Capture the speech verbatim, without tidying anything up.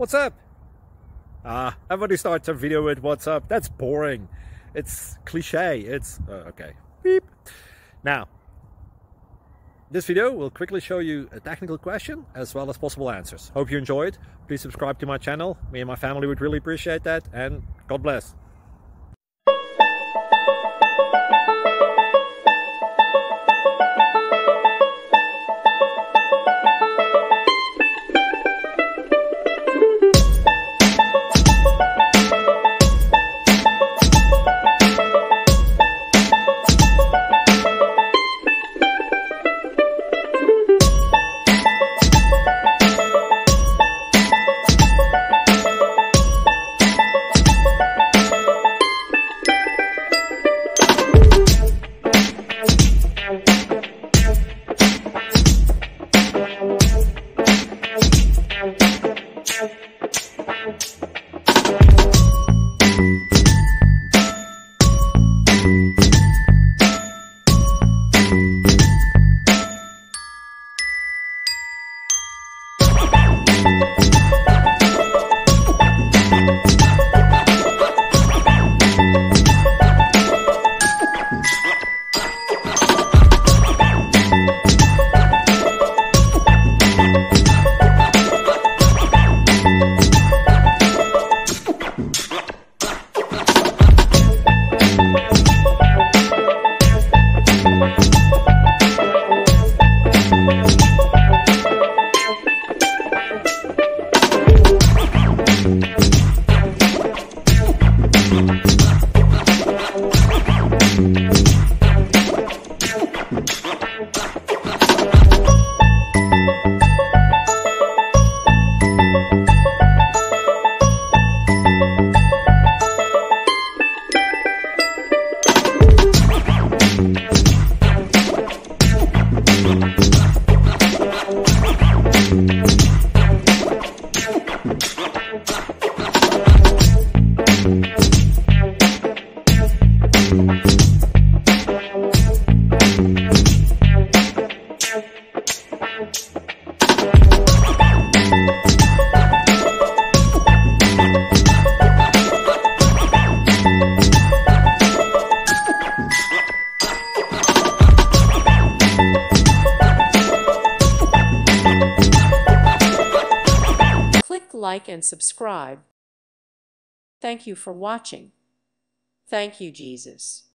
What's up? Ah, everybody starts a video with what's up. That's boring. It's cliche. It's uh, okay. Beep. Now, this video will quickly show you a technical question as well as possible answers. Hope you enjoyed. Please subscribe to my channel. Me and my family would really appreciate that, and God bless. Like and subscribe. Thank you for watching. Thank you, Jesus.